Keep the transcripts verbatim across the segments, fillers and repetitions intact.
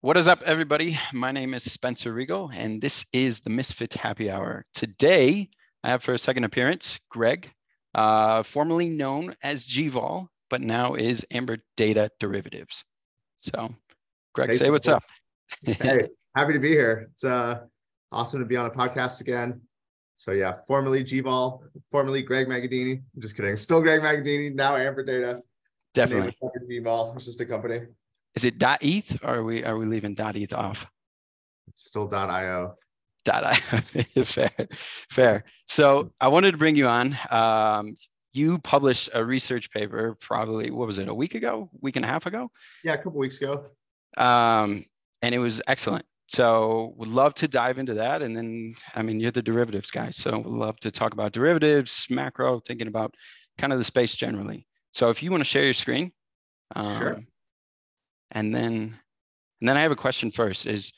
What is up, everybody? My name is Spencer Rigo, and this is the Misfit Happy Hour. Today, I have for a second appearance, Greg, uh, formerly known as G Vol, but now is Amberdata Derivatives. So, Greg, Hey, say what's up. Hey, happy to be here. It's uh, awesome to be on a podcast again. So yeah, formerly G Vol, formerly Greg Magadini. I'm just kidding. Still Greg Magadini, now Amberdata. Definitely. G Vol. It's just a company. Is it .eth or are we are we leaving .eth off? It's still .io. .io. fair, fair. So I wanted to bring you on. Um, you published a research paper probably, what was it, a week ago, week and a half ago? Yeah, a couple weeks ago. Um, and it was excellent. So would love to dive into that. And then, I mean, you're the derivatives guy, so would love to talk about derivatives, macro, thinking about kind of the space generally. So if you want to share your screen. Um, sure. And then, and then I have a question first is,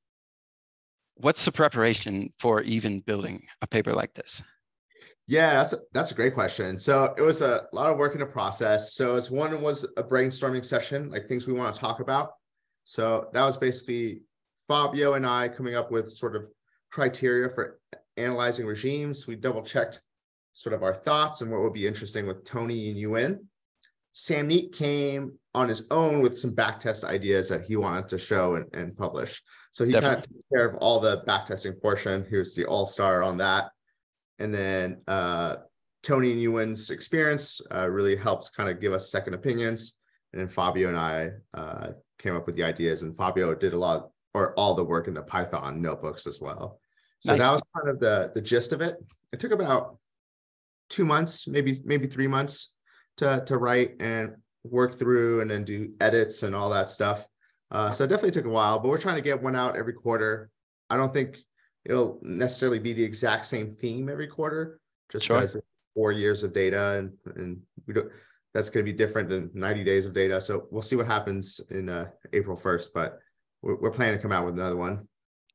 what's the preparation for even building a paper like this? Yeah, that's a, that's a great question. So it was a lot of work in the process. So as one was a brainstorming session, like things we want to talk about. So that was basically Fabio and I coming up with sort of criteria for analyzing regimes. We double checked sort of our thoughts and what would be interesting with Tony and Yuen. Samneet came on his own with some backtest ideas that he wanted to show and, and publish. So he Definitely. kind of took care of all the backtesting portion. He was the all-star on that. And then uh, Tony and Yuen's experience uh, really helped kind of give us second opinions. And then Fabio and I uh, came up with the ideas, and Fabio did a lot or all the work in the Python notebooks as well. So nice. That was kind of the, the gist of it. It took about two months, maybe, maybe three months to, to write and work through and then do edits and all that stuff. Uh, so it definitely took a while, but we're trying to get one out every quarter. I don't think it'll necessarily be the exact same theme every quarter, just sure. because four years of data and, and we don't, that's going to be different than ninety days of data. So we'll see what happens in uh, April first, but we're, we're planning to come out with another one.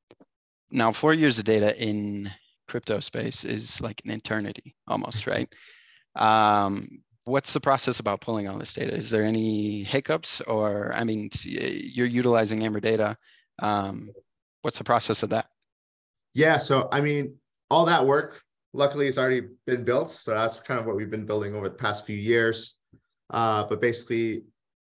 Now, four years of data in crypto space is like an eternity almost, right? Um, What's the process about pulling all this data? Is there any hiccups, or, I mean, you're utilizing Amberdata. Um, what's the process of that? Yeah, so, I mean, all that work, luckily, has already been built. So that's kind of what we've been building over the past few years. Uh, but basically,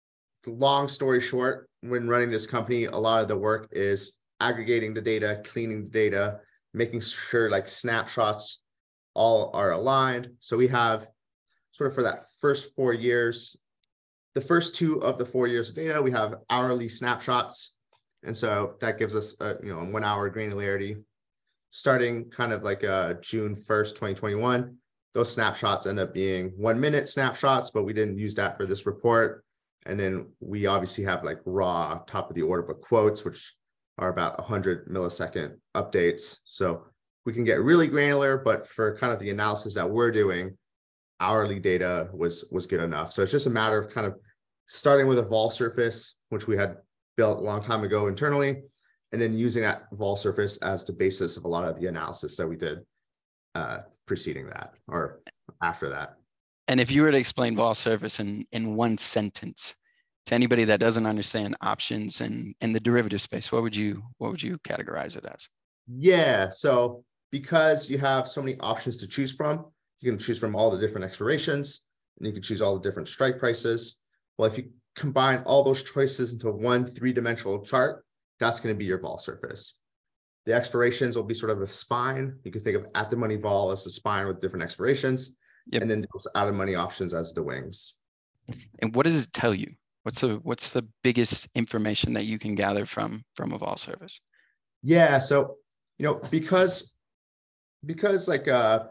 long story short, when running this company, a lot of the work is aggregating the data, cleaning the data, making sure like snapshots all are aligned. So we have sort of for that first four years, the first two of the four years of data, we have hourly snapshots. And so that gives us a, you know, one hour granularity. Starting kind of like uh, June first, twenty twenty-one, those snapshots end up being one minute snapshots, but we didn't use that for this report. And then we obviously have like raw top of the order book quotes, which are about one hundred millisecond updates. So we can get really granular, but for kind of the analysis that we're doing, hourly data was was good enough. So it's just a matter of kind of starting with a vol surface, which we had built a long time ago internally, and then using that vol surface as the basis of a lot of the analysis that we did uh, preceding that or after that. And if you were to explain vol surface in, in one sentence to anybody that doesn't understand options and, and the derivative space, what would you what would you categorize it as? Yeah, so because you have so many options to choose from, you can choose from all the different expirations, and you can choose all the different strike prices. Well, if you combine all those choices into one three-dimensional chart, that's going to be your vol surface. The expirations will be sort of the spine. You can think of at-the-money vol as the spine with different expirations, yep. and then those out-of-money options as the wings. And what does it tell you? What's the what's the biggest information that you can gather from from a vol surface? Yeah, so you know because because like uh.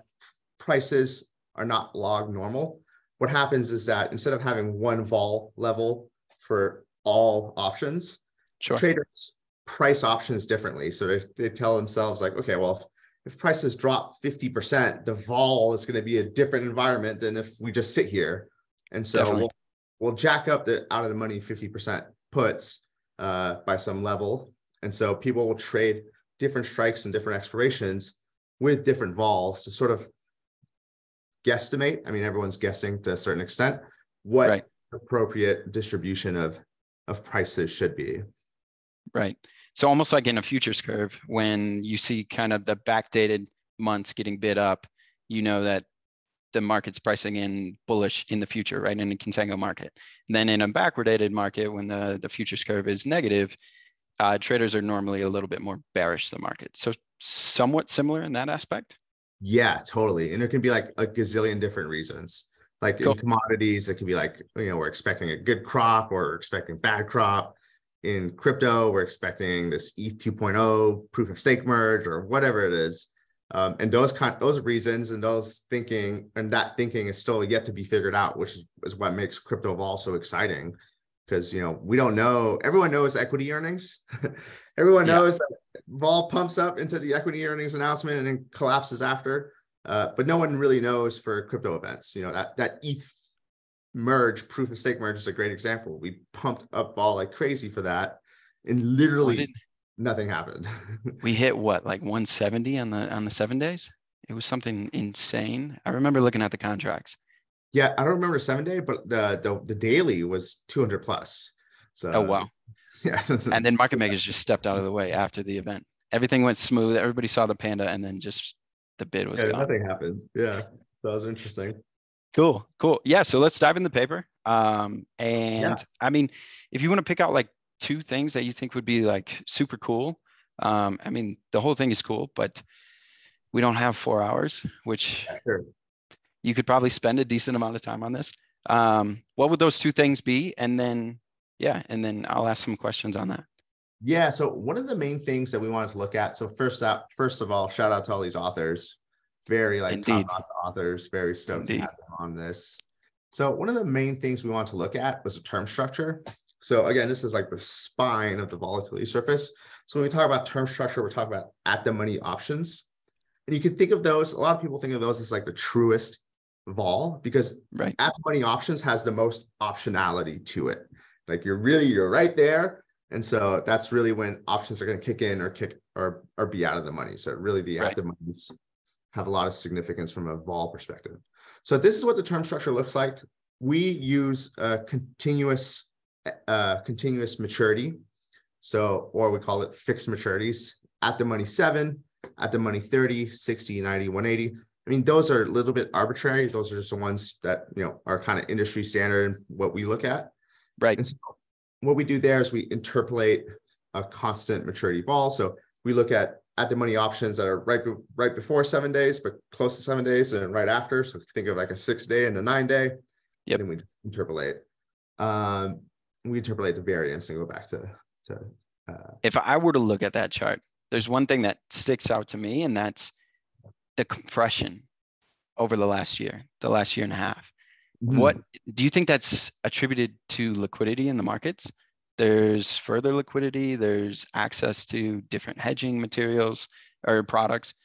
prices are not log normal. What happens is that instead of having one vol level for all options, sure. traders price options differently. So they, they tell themselves like, okay, well, if, if prices drop fifty percent, the vol is going to be a different environment than if we just sit here. And so we'll, we'll jack up the out of the money fifty percent puts uh, by some level. And so people will trade different strikes and different expirations with different vols to sort of guesstimate. I mean, everyone's guessing to a certain extent what right. appropriate distribution of, of prices should be. Right. So almost like in a futures curve, when you see kind of the backdated months getting bid up, you know that the market's pricing in bullish in the future, right? In a contango market. And then in a backwardated market, when the, the futures curve is negative, uh, traders are normally a little bit more bearish to the market. So somewhat similar in that aspect. Yeah, totally. And there can be like a gazillion different reasons. Like Cool. in commodities, it can be like, you know, we're expecting a good crop or we're expecting bad crop. In crypto, we're expecting this E T H two point oh proof of stake merge or whatever it is. Um, and those kind, those reasons and those thinking and that thinking is still yet to be figured out, which is, is what makes crypto vol so exciting. Because, you know, we don't know, everyone knows equity earnings. Everyone Yeah. knows that vol pumps up into the equity earnings announcement and then collapses after. Uh, but no one really knows for crypto events. You know, that, that E T H merge, proof of stake merge is a great example. We pumped up vol like crazy for that. And literally Did, nothing happened. we hit what, like one seventy on the on the seven days? It was something insane. I remember looking at the contracts. Yeah, I don't remember seven day, but the the, the daily was two hundred plus. So Oh, wow. yeah. And then market makers just stepped out of the way after the event. Everything went smooth. Everybody saw the panda, and then just the bid was yeah, gone. nothing happened. Yeah, that was interesting. Cool, cool. Yeah, so let's dive in the paper. Um, and Yeah. I mean, if you want to pick out like two things that you think would be like super cool, um, I mean, the whole thing is cool, but we don't have four hours, which Yeah, sure. you could probably spend a decent amount of time on this. Um, what would those two things be? And then, yeah, and then I'll ask some questions on that. Yeah. So one of the main things that we wanted to look at. So first out, first of all, shout out to all these authors. Very like Indeed. top authors. Very stoked Indeed. to have them on this. So one of the main things we want to look at was the term structure. So again, this is like the spine of the volatility surface. So when we talk about term structure, we're talking about at the money options. And you can think of those, a lot of people think of those as like the truest vol because Right. at the money options has the most optionality to it. Like you're really, you're right there. And so that's really when options are going to kick in or kick or, or be out of the money. So really the Right. at the monies have a lot of significance from a vol perspective. So this is what the term structure looks like. We use a continuous, uh, continuous maturity. So, or we call it fixed maturities at the money seven, at the money thirty, sixty, ninety, one eighty. I mean, those are a little bit arbitrary. Those are just the ones that, you know, are kind of industry standard and what we look at. Right. And so what we do there is we interpolate a constant maturity vol. So we look at at the money options that are right, be, right before seven days, but close to seven days and right after. So think of like a six day and a nine day. Yep. And then we just interpolate. Um, we interpolate the variance and go back to, to uh, if I were to look at that chart, there's one thing that sticks out to me, and that's the compression over the last year, the last year and a half. Mm-hmm. What do you think that's attributed to liquidity in the markets? There's further liquidity, there's access to different hedging materials or products.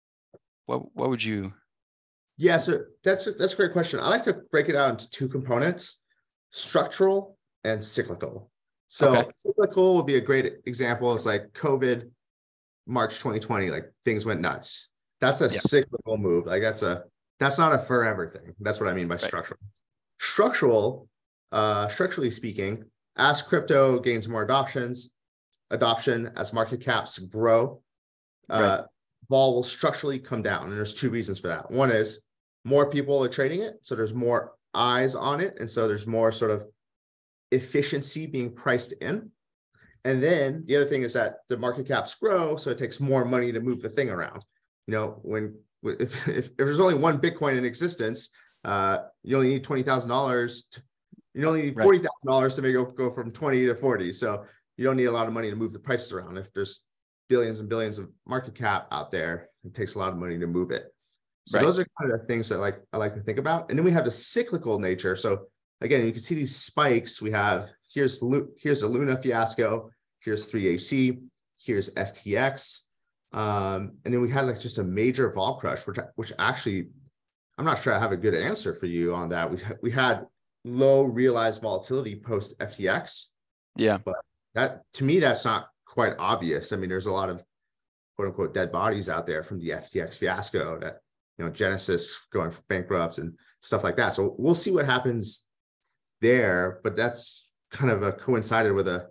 What what would you? Yeah, so that's a, that's a great question. I like to break it out into two components, structural and cyclical. So okay. Cyclical would be a great example. It's like COVID, March twenty twenty, like things went nuts. That's a yeah. cyclical move. Like that's a, that's not a forever thing. That's what I mean by right. structural. Structural, uh, structurally speaking, as crypto gains more adoptions, adoption, as market caps grow, uh, right. vol will structurally come down. And there's two reasons for that. One is more people are trading it. So there's more eyes on it. And so there's more sort of efficiency being priced in. And then the other thing is that the market caps grow. So it takes more money to move the thing around. You know, when, if, if, if there's only one Bitcoin in existence, uh, you only need twenty thousand dollars. You only need forty thousand dollars right. to make it go from twenty to forty. So you don't need a lot of money to move the prices around. If there's billions and billions of market cap out there, it takes a lot of money to move it. So right. those are kind of the things that like I like to think about. And then we have the cyclical nature. So again, you can see these spikes. We have here's here's the Luna fiasco. Here's three A C. Here's F T X. Um, and then we had like just a major vol crush, which which actually I'm not sure I have a good answer for you on that. We we had low realized volatility post F T X. Yeah, but that to me that's not quite obvious. I mean, there's a lot of quote unquote dead bodies out there from the F T X fiasco that, you know, Genesis going bankrupt and stuff like that. So we'll see what happens there, but that's kind of a coincided with a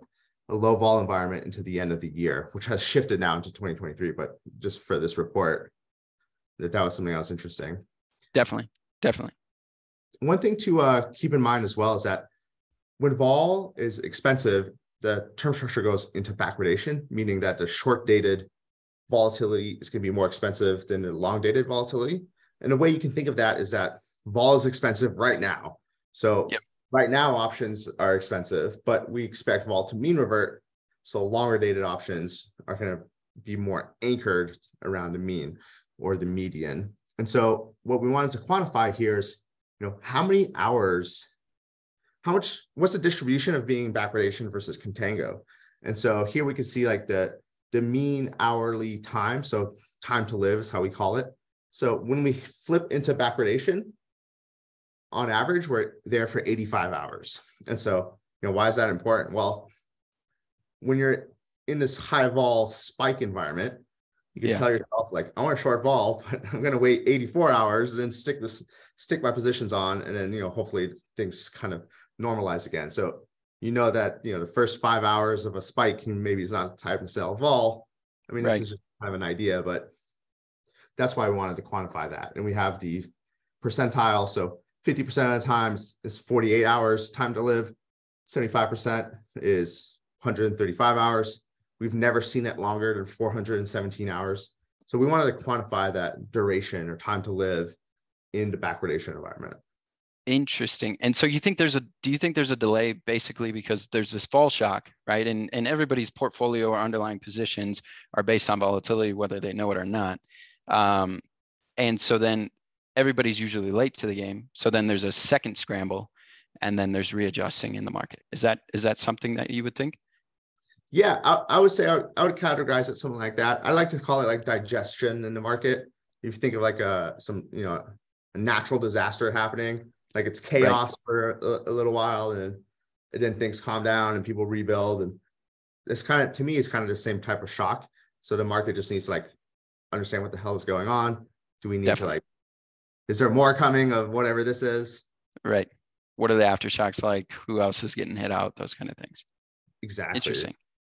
a low vol environment into the end of the year, which has shifted now into twenty twenty-three. But just for this report, that that was something else interesting. Definitely, definitely. One thing to uh, keep in mind as well is that when vol is expensive, the term structure goes into backwardation, meaning that the short dated volatility is going to be more expensive than the long dated volatility. And the way you can think of that is that vol is expensive right now. So yep. right now options are expensive, but we expect vol to mean revert. So longer dated options are going to be more anchored around the mean or the median. And so what we wanted to quantify here is, you know, how many hours, how much, what's the distribution of being backwardation versus contango? And so here we can see like the, the mean hourly time. So time to live is how we call it. So when we flip into backwardation, on average, we're there for eighty-five hours. And so, you know, why is that important? Well, when you're in this high vol spike environment, you can yeah. tell yourself like, I want a short vol, but I'm going to wait eighty-four hours and then stick this, stick my positions on. And then, you know, hopefully things kind of normalize again. So, you know, that, you know, the first five hours of a spike maybe is not time to sell vol. I mean, right. this is just kind of an idea, but that's why we wanted to quantify that. And we have the percentile. So fifty percent of the times is forty-eight hours time to live. seventy-five percent is one hundred thirty-five hours. We've never seen it longer than four hundred seventeen hours. So we wanted to quantify that duration or time to live in the backwardation environment. Interesting. And so you think there's a, do you think there's a delay basically because there's this fall shock, right? And, and everybody's portfolio or underlying positions are based on volatility, whether they know it or not. Um, and so then everybody's usually late to the game. So then there's a second scramble and then there's readjusting in the market. Is that, is that something that you would think? Yeah, I, I would say I would, I would categorize it something like that. I like to call it like digestion in the market. If you think of like a, some, you know, a natural disaster happening, like it's chaos right. for a, a little while and, and then things calm down and people rebuild. And it's kind of, to me, it's kind of the same type of shock. So the market just needs to like understand what the hell is going on. Do we need Definitely. to like, is there more coming of whatever this is? Right. What are the aftershocks like? Who else is getting hit out? Those kind of things. Exactly. Interesting.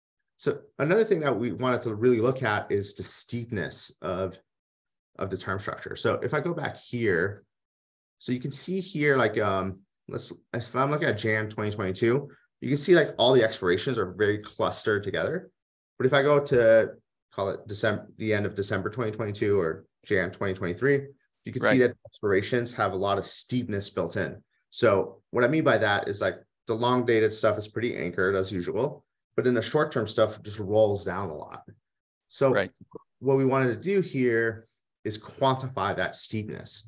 So another thing that we wanted to really look at is the steepness of, of the term structure. So if I go back here, so you can see here, like, um, let's, if I'm looking at Jan twenty twenty-two, you can see like all the expirations are very clustered together. But if I go to call it December, the end of December twenty twenty-two or Jan twenty twenty-three, you can right. see that expirations have a lot of steepness built in. So what I mean by that is like the long dated stuff is pretty anchored as usual, but then the short-term stuff just rolls down a lot. So right. what we wanted to do here is quantify that steepness.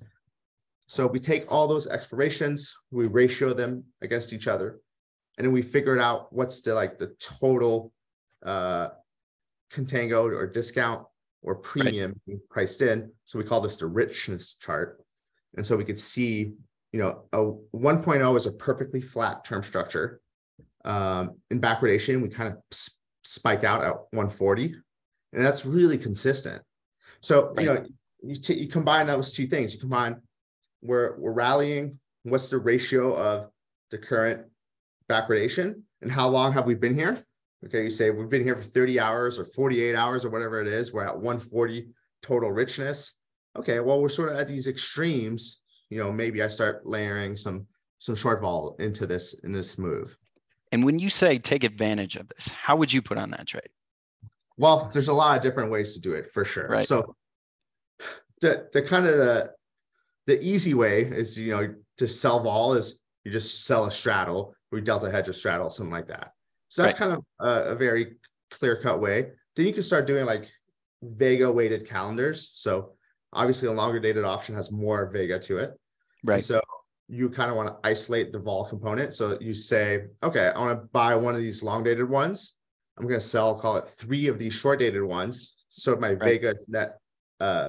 So we take all those expirations, we ratio them against each other, and then we figured out what's the like the total uh, contango or discount or premium right. priced in. So we call this the richness chart. And so we could see, you know, a one point oh is a perfectly flat term structure. Um, in backwardation, we kind of spike out at one forty, and that's really consistent. So, right. you know, you, t- you combine those two things. You combine we're, we're rallying, what's the ratio of the current backwardation, and how long have we been here? Okay, you say we've been here for thirty hours or forty-eight hours or whatever it is. We're at one forty total richness. Okay, well, we're sort of at these extremes. You know, maybe I start layering some some short vol into this in this move. And when you say take advantage of this, how would you put on that trade? Well, there's a lot of different ways to do it for sure. Right. So the the kind of the the easy way is, you know, to sell vol is you just sell a straddle, or you delta hedge a straddle, something like that. So that's right. kind of a, a very clear cut way. Then you can start doing like Vega weighted calendars. So obviously a longer dated option has more Vega to it. Right. And so you kind of want to isolate the vol component. So you say, okay, I want to buy one of these long dated ones. I'm going to sell, call it three of these short dated ones. So my right. Vega is net, uh,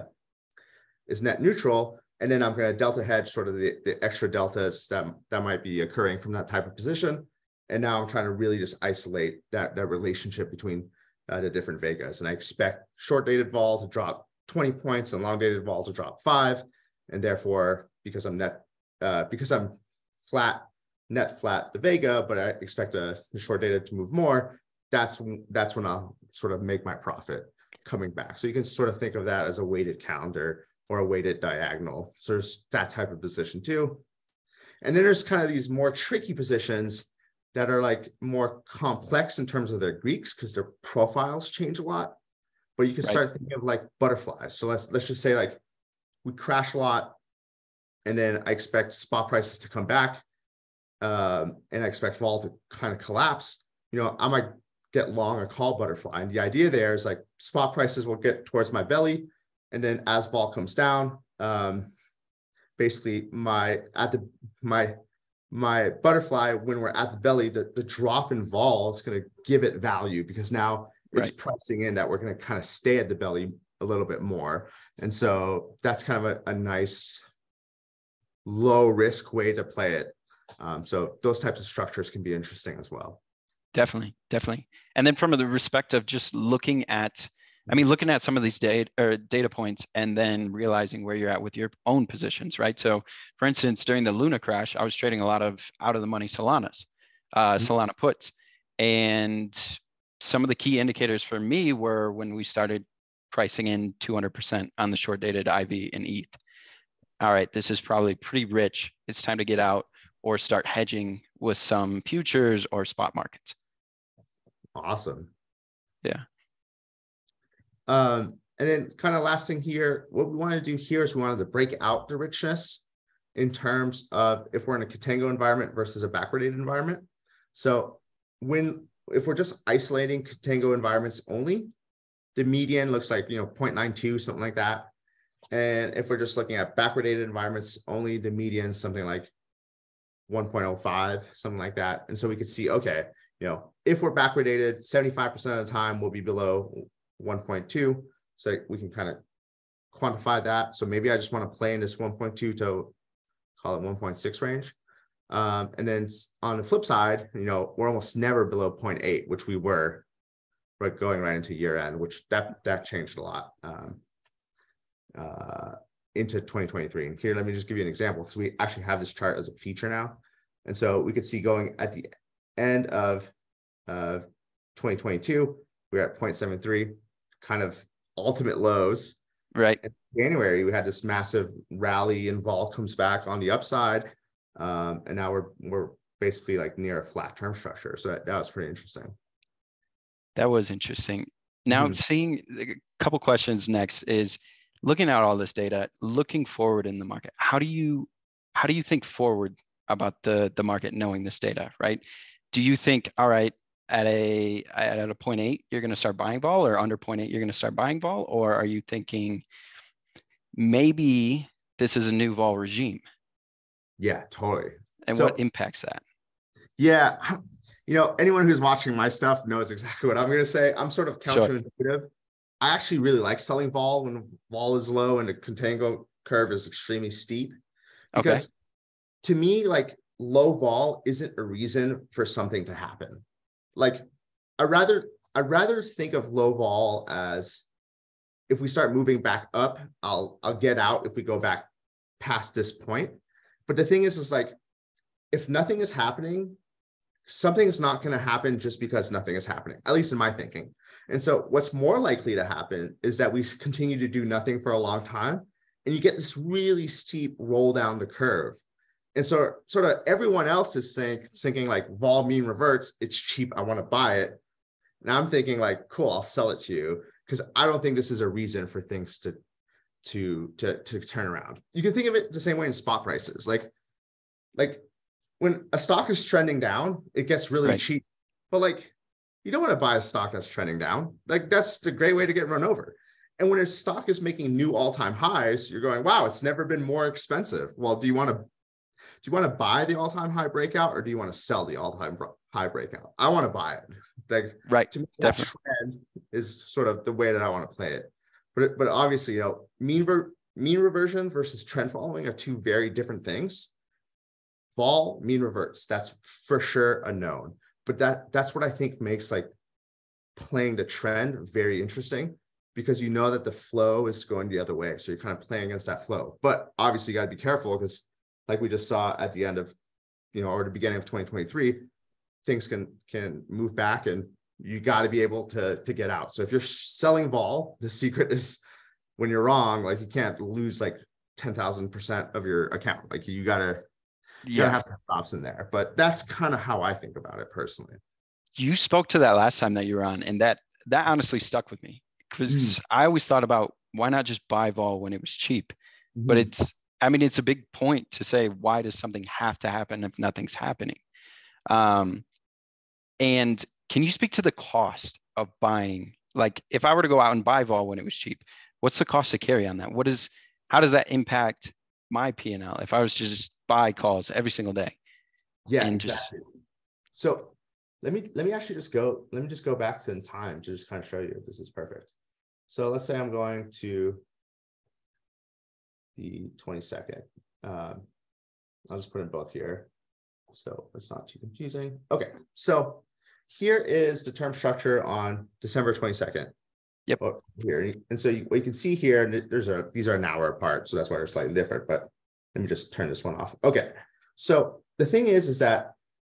is net neutral. And then I'm going to delta hedge sort of the, the extra deltas that, that might be occurring from that type of position. And now I'm trying to really just isolate that, that relationship between uh, the different Vegas. And I expect short dated vol to drop twenty points and long dated vol to drop five. And therefore, because I'm net, uh, because I'm flat, net flat the Vega, but I expect a, the short dated to move more, that's that's when I'll sort of make my profit coming back. So you can sort of think of that as a weighted calendar or a weighted diagonal. So there's that type of position too. And then there's kind of these more tricky positions that are like more complex in terms of their Greeks because their profiles change a lot. But you can Right. start thinking of like butterflies. So let's let's just say like we crash a lot, and then I expect spot prices to come back, um, and I expect vol to kind of collapse. You know, I might get long or call butterfly. And the idea there is like spot prices will get towards my belly, and then as vol comes down, um, basically my at the my my butterfly, when we're at the belly, the, the drop in vol is going to give it value because now it's Right. pricing in that we're going to kind of stay at the belly a little bit more. And so that's kind of a, a nice low risk way to play it. Um, so those types of structures can be interesting as well. Definitely, definitely. And then from the respect of just looking at, I mean, looking at some of these data or data points and then realizing where you're at with your own positions, right? So for instance, during the Luna crash, I was trading a lot of out of the money Solanas, uh, Solana puts. And some of the key indicators for me were when we started pricing in two hundred percent on the short dated I V and E T H. All right, this is probably pretty rich. It's time to get out or start hedging with some futures or spot markets. Awesome. Yeah. Um, and then kind of last thing here, what we wanted to do here is we wanted to break out the richness in terms of if we're in a contango environment versus a backwardated environment. So when, if we're just isolating contango environments only, the median looks like, you know, zero point nine two, something like that. And if we're just looking at backwardated environments only, the median is something like one point oh five, something like that. And so we could see, okay, you know, if we're backwardated, seventy-five percent of the time we'll be below one point two. So we can kind of quantify that. So maybe I just want to play in this one point two to call it one point six range. Um, and then on the flip side, you know, we're almost never below zero point eight, which we were right going right into year end, which that that changed a lot um, uh, into twenty twenty-three. And here, let me just give you an example because we actually have this chart as a feature now. And so we could see going at the end of uh, twenty twenty-two, we're at zero point seven three, kind of ultimate lows. Right. In January, we had this massive rally and vol comes back on the upside. Um, and now we're we're basically like near a flat term structure. So that, that was pretty interesting. That was interesting. Now, Mm-hmm. seeing a couple questions next is looking at all this data, looking forward in the market. How do you how do you think forward about the the market knowing this data, right? Do you think, all right, at a at a zero point eight, you're going to start buying vol, or under zero point eight, you're going to start buying vol, or are you thinking maybe this is a new vol regime? Yeah, totally. And So, what impacts that? yeah, you know, anyone who's watching my stuff knows exactly what I'm going to say. I'm sort of Sure. counterintuitive. I actually really like selling vol when vol is low and the contango curve is extremely steep, because Okay. to me, like low vol isn't a reason for something to happen. Like I rather I'd rather think of low vol as if we start moving back up, I'll I'll get out if we go back past this point. But the thing is, is like, if nothing is happening, something's not going to happen just because nothing is happening, at least in my thinking. And so what's more likely to happen is that we continue to do nothing for a long time, and you get this really steep roll down the curve. And so sort of everyone else is saying, thinking like vol mean reverts, it's cheap, I want to buy it. And I'm thinking like, cool, I'll sell it to you, because I don't think this is a reason for things to to to to turn around. You can think of it the same way in spot prices. Like, like when a stock is trending down, it gets really Right. cheap. But like, you don't want to buy a stock that's trending down. Like, that's a great way to get run over. And when a stock is making new all-time highs, you're going, wow, it's never been more expensive. Well, do you want to do you want to buy the all-time high breakout, or do you want to sell the all-time high breakout? I want to buy it. Like, Right. to me, that Definitely. trend is sort of the way that I want to play it. But, but obviously, you know, mean, ver mean reversion versus trend following are two very different things. Vol, mean reverts, that's for sure a known. But that that's what I think makes like playing the trend very interesting, because you know that the flow is going the other way. So you're kind of playing against that flow. But obviously, you got to be careful, because like we just saw at the end of, you know, or the beginning of twenty twenty-three, things can can move back, and you got to be able to, to get out. So if you're selling vol, the secret is when you're wrong, like you can't lose like ten thousand percent of your account. Like you gotta, you gotta Yeah. have to have stops in there. But that's kind of how I think about it personally. You spoke to that last time that you were on, and that that honestly stuck with me because Mm. I always thought about why not just buy vol when it was cheap? But Mhm. it's, I mean, it's a big point to say, why does something have to happen if nothing's happening? Um, and can you speak to the cost of buying? Like, if I were to go out and buy vol when it was cheap, what's the cost to carry on that? What is, how does that impact my P and L if I was to just buy calls every single day Yeah, and just, exactly. So let me let me actually just go, let me just go back to in time to just kind of show you this is perfect. So let's say I'm going to the twenty-second. Um, I'll just put in both here, so it's not too confusing. Okay, so here is the term structure on December twenty-second. Yep. Oh, here, and so you, what you can see here, and there's a these are an hour apart, so that's why they're slightly different. But let me just turn this one off. Okay, so the thing is, is that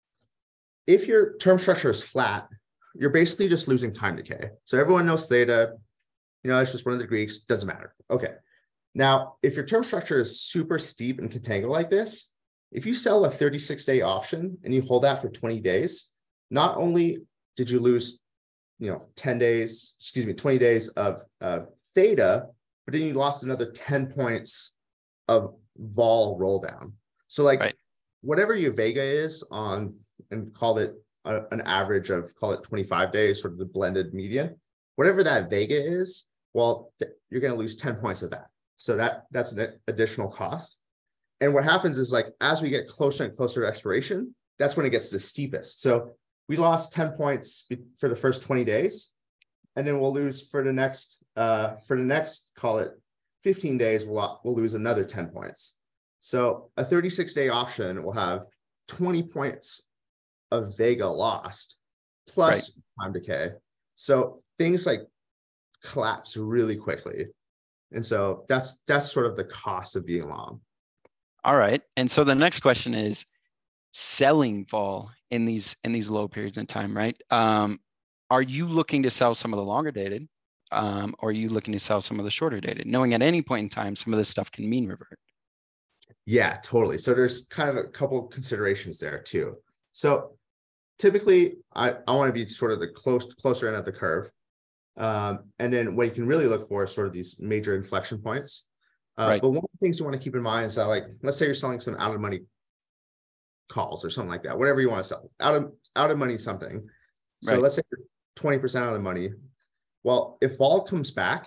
if your term structure is flat, you're basically just losing time decay. So everyone knows theta, you know, it's just one of the Greeks, doesn't matter. Okay. Now, if your term structure is super steep and contango like this, if you sell a thirty-six day option and you hold that for twenty days, not only did you lose, you know, ten days, excuse me, twenty days of uh, theta, but then you lost another ten points of vol roll down. So like right. whatever your Vega is on, and call it a, an average of, call it twenty-five days, sort of the blended median, whatever that Vega is, well, th- you're going to lose ten points of that. So that that's an additional cost. And what happens is, like, as we get closer and closer to expiration, that's when it gets the steepest. So we lost ten points for the first twenty days, and then we'll lose for the next, uh, for the next, call it fifteen days, we'll, we'll lose another ten points. So a thirty-six day option will have twenty points of Vega lost plus right. time decay. So things like collapse really quickly. And so that's that's sort of the cost of being long. All right. And so the next question is selling vol in these in these low periods in time, right? Um, are you looking to sell some of the longer dated, um, or are you looking to sell some of the shorter dated, knowing at any point in time some of this stuff can mean revert? Yeah, totally. So there's kind of a couple of considerations there too. So typically, I, I want to be sort of the close closer end of the curve. Um, and then what you can really look for is sort of these major inflection points. Uh, right. But one of the things you want to keep in mind is that, like, let's say you're selling some out of money calls or something like that, whatever you want to sell, out of out of money something. So right. Let's say you're twenty percent out of the money. Well, if vol comes back,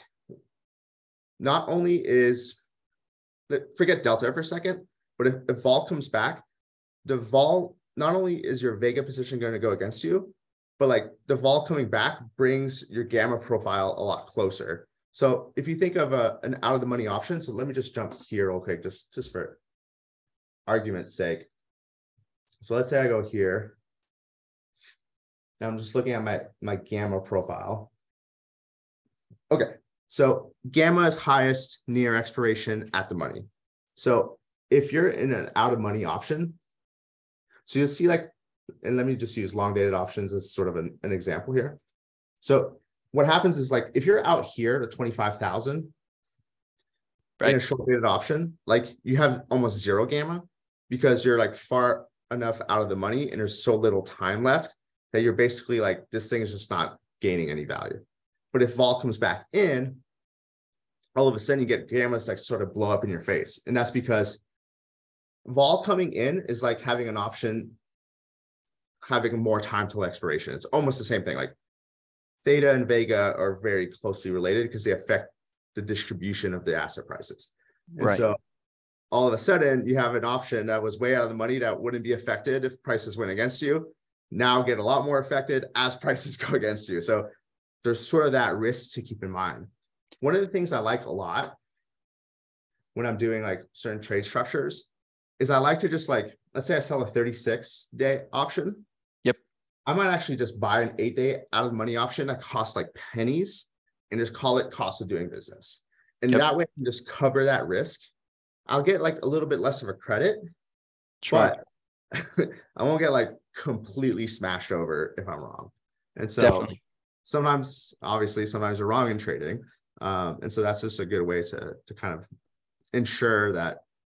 not only is, forget delta for a second, but if, if vol comes back, the vol, not only is your Vega position going to go against you, but like the vol coming back brings your gamma profile a lot closer. So if you think of a, an out of the money option, so let me just jump here real quick, just, just for argument's sake. So let's say I go here. Now I'm just looking at my, my gamma profile. Okay, so gamma is highest near expiration at the money. So if you're in an out of money option, so you'll see, like, and let me just use long dated options as sort of an, an example here. So what happens is, like, if you're out here to twenty-five thousand right. in a short dated option, like, you have almost zero gamma because you're like far enough out of the money and there's so little time left that you're basically like, this thing is just not gaining any value. But if vol comes back in, all of a sudden you get gammas that sort of blow up in your face. And that's because vol coming in is like having an option having more time till expiration. It's almost the same thing. Like, theta and Vega are very closely related because they affect the distribution of the asset prices. And right. so all of a sudden you have an option that was way out of the money that wouldn't be affected if prices went against you, now get a lot more affected as prices go against you. So there's sort of that risk to keep in mind. One of the things I like a lot when I'm doing like certain trade structures is I like to just, like, let's say I sell a thirty-six day option. Yep. I might actually just buy an eight day out of the money option that costs like pennies and just call it cost of doing business. And yep. that way I can just cover that risk. I'll get like a little bit less of a credit, sure. but I won't get like completely smashed over if I'm wrong. And so Definitely. sometimes, obviously, sometimes you're wrong in trading. Um, and so that's just a good way to, to kind of ensure that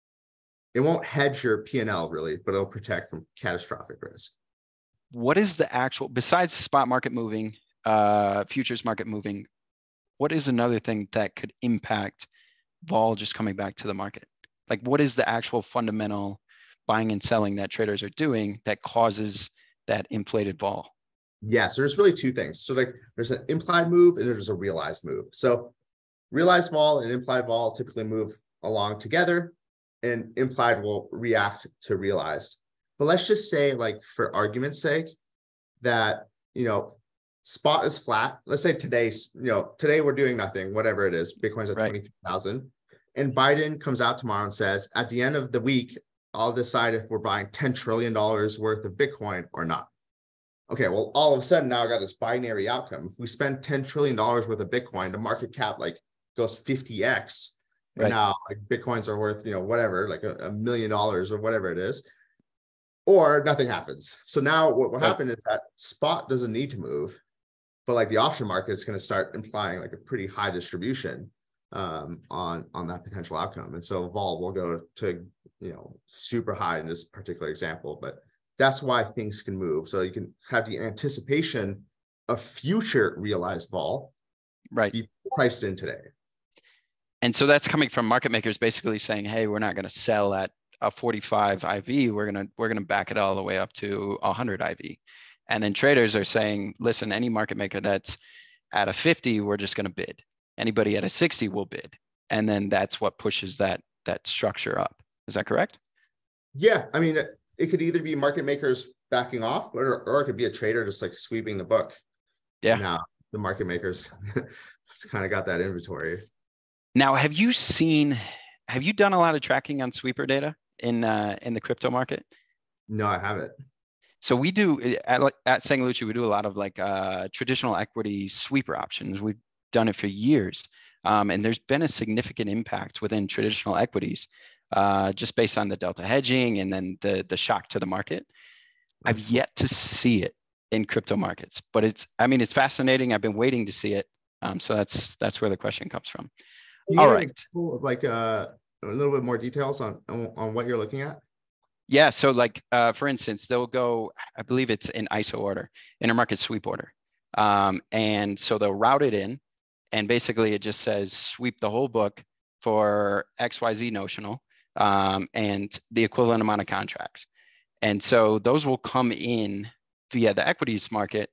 it won't hedge your P and L really, but it'll protect from catastrophic risk. What is the actual, besides spot market moving, uh, futures market moving, what is another thing that could impact vol just coming back to the market? Like, what is the actual fundamental buying and selling that traders are doing that causes that inflated vol? Yeah, so there's really two things. So like there's an implied move and there's a realized move. So realized vol and implied vol typically move along together, and implied will react to realized. But let's just say, like for argument's sake, that, you know, spot is flat. Let's say today's, you know, today we're doing nothing, whatever it is, Bitcoin's at Right. twenty-three thousand. And Biden comes out tomorrow and says, at the end of the week, I'll decide if we're buying ten trillion dollars worth of Bitcoin or not. Okay, well, all of a sudden now I got this binary outcome. If we spend ten trillion dollars worth of Bitcoin, the market cap like goes fifty X. And Right. now like Bitcoins are worth, you know, whatever, like a, a million dollars or whatever it is, or nothing happens. So now what will Right. happen is that spot doesn't need to move, but like the option market is going to start implying like a pretty high distribution um, on, on that potential outcome. And so vol will go to, you know, super high in this particular example, but that's why things can move. So you can have the anticipation of future realized vol Right. be priced in today. And so that's coming from market makers basically saying, hey, we're not going to sell at a forty-five I V. We're going to we're going to back it all the way up to one hundred I V. And then traders are saying, listen, any market maker that's at a fifty, we're just going to bid. Anybody at a sixty will bid. And then that's what pushes that that structure up. Is that correct? Yeah, I mean, it, it could either be market makers backing off, or, or it could be a trader just like sweeping the book. Yeah. And now the market makers it's kind of got that inventory. Now, have you seen, have you done a lot of tracking on sweeper data in uh, in the crypto market? No, I haven't. So we do at, at Sangalucci, we do a lot of like uh, traditional equity sweeper options. We've done it for years. Um, and there's been a significant impact within traditional equities uh, just based on the delta hedging and then the, the shock to the market. I've yet to see it in crypto markets, but it's, I mean, it's fascinating. I've been waiting to see it. Um, so that's, that's where the question comes from. Can you All give right. an example of like uh, a little bit more details on, on, on what you're looking at? Yeah. So like, uh, for instance, they'll go, I believe it's in I S O order, intermarket sweep order. Um, and so they'll route it in, and basically it just says sweep the whole book for X Y Z notional um, and the equivalent amount of contracts. And so those will come in via the equities market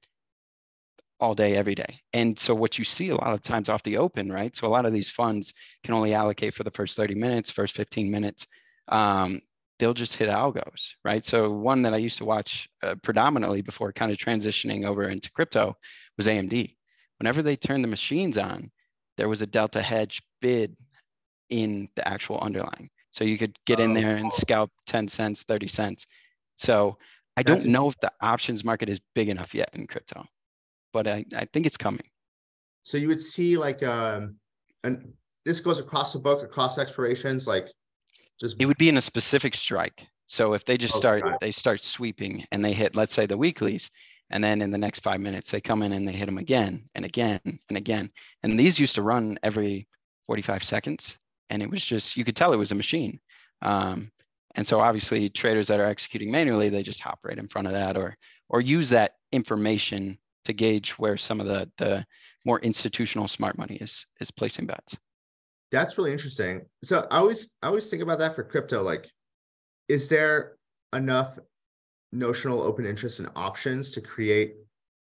all day, every day. And so what you see a lot of times off the open, right? So a lot of these funds can only allocate for the first thirty minutes, first fifteen minutes. Um, they'll just hit algos, right? So one that I used to watch uh, predominantly before kind of transitioning over into crypto was A M D. Whenever they turned the machines on, there was a delta hedge bid in the actual underlying. So you could get in there and scalp ten cents, thirty cents. So I don't know if the options market is big enough yet in crypto, but I, I think it's coming. So you would see like, um, and this goes across the book, across expirations, like just. It would be in a specific strike. So if they just start, Okay. they start sweeping and they hit, let's say the weeklies, and then in the next five minutes, they come in and they hit them again and again and again. And these used to run every forty-five seconds. And it was just, you could tell it was a machine. Um, and so obviously traders that are executing manually, they just hop right in front of that or, or use that information to gauge where some of the, the more institutional smart money is, is placing bets. That's really interesting. So I always, I always think about that for crypto. Like, is there enough notional open interest in options to create